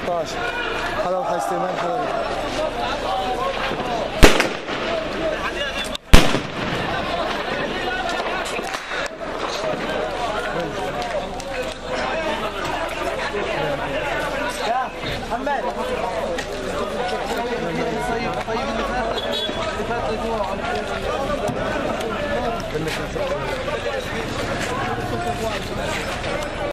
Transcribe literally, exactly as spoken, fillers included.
ثلاثة عشر حلوة حي سليمان حلوة. يا محمد طيب طيب اللي فات اللي فات جوا